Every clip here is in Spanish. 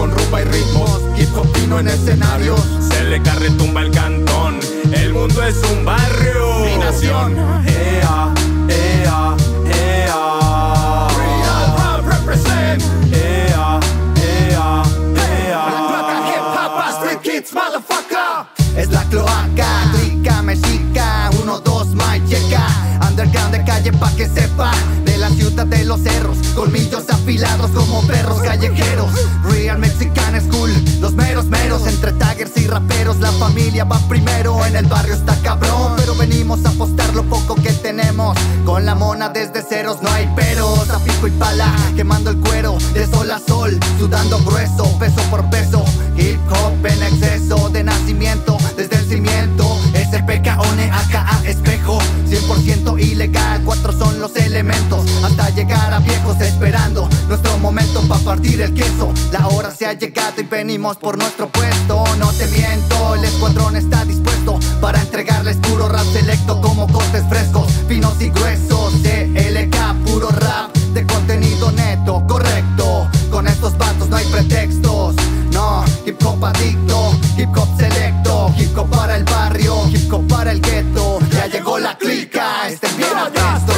con rumba y ritmos, hip hop fino en escenarios. Se le retumba el cantón, el mundo es un barrio. Mi nación, ea, ea, ea. Real Rap represent. Ea, ea, ea. Hip hop, street kids, motherfucker. Es la cloaca, rica, mexica, 1, 2, my checa. Underground de calle pa' que sepa, de la ciudad de los cerros, colmillos afilados como perros callejeros. Real Mexican School, los meros meros, entre taggers y raperos, la familia va primero. En el barrio está cabrón, pero venimos a apostar lo poco que tenemos. Con la mona desde ceros no hay peros, a pico y pala, quemando el cuero de sol a sol, sudando grueso, peso por peso. Hip hop en exceso, de nacimiento, desde el cimiento. SPKONE, AKA espejo, 100% ilegal, 4 son los elementos. Hasta llegar a viejos esperando nuestro momento pa' partir el queso. La hora se ha llegado y venimos por nuestro puesto. No te miento, el escuadrón está dispuesto para entregarles puro rap selecto, como cortes frescos, finos y gruesos. CLK, puro rap de contenido neto, correcto. Con estos vatos no hay pretextos. No, hip hop adicto, hip hop selecto, hip hop para el barrio, hip hop para el gueto. Ya llegó la clica, estén bien atentos.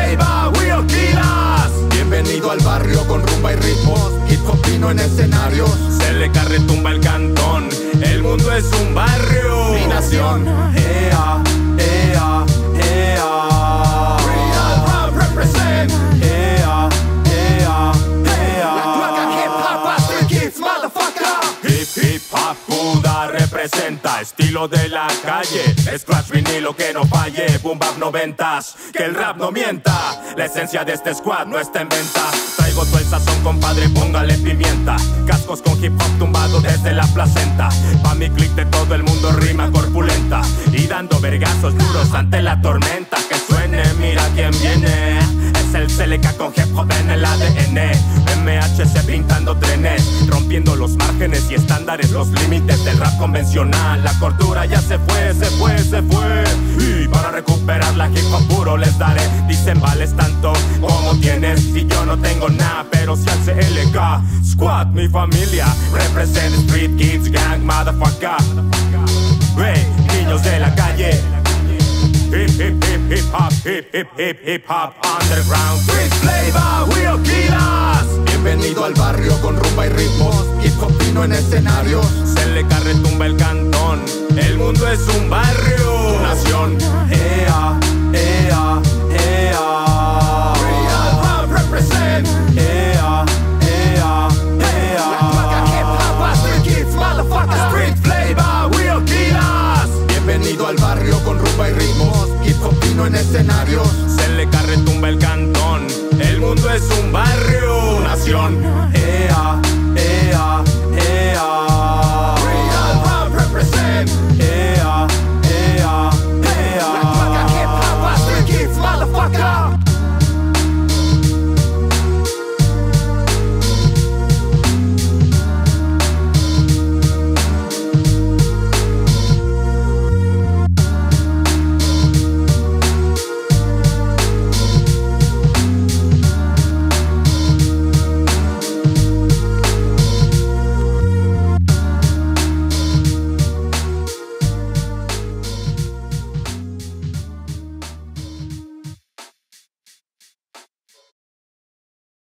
Bienvenido al barrio con rumba y ritmos, hip hop fino en escenarios. Se le retumba el cantón, el mundo es un barrio. Mi nación, ea, ea, ea. Real Rap represent. Ea, ea, ea. La cloaca hip hop, street kids, motherfucker. Hip hop Buda representa estilo de la calle. Scratch vinilo que no falle, boom bap 90s, que el rap no mienta. La esencia de este squad no está en venta. Traigo todo el sazón, compadre, póngale pimienta. Cascos con hip hop tumbado desde la placenta. Pa' mi click de todo el mundo rima corpulenta, y dando vergazos duros ante la tormenta. Que suene, mira quién viene. Es el CLK con hip hop en el ADN. MHC pintando trenes, rompiendo los márgenes y estándares, los límites del rap convencional. La cordura ya se fue, se fue, se fue. Y para recuperar la hip hop puro les daré. Dicen vales tanto como tienes, y yo no tengo nada, pero si al CLK Squad, mi familia, represent street kids gang, motherfucker. Hey, niños de la calle. Hip hip hip hip hop, hip hip hip hip hop underground. Street flavor, we'll killers. Bienvenido al barrio con rumba y ritmos, hip hop fino en escenarios. Se le retumba el cantón, el mundo es un barrio. Tu nación, ea,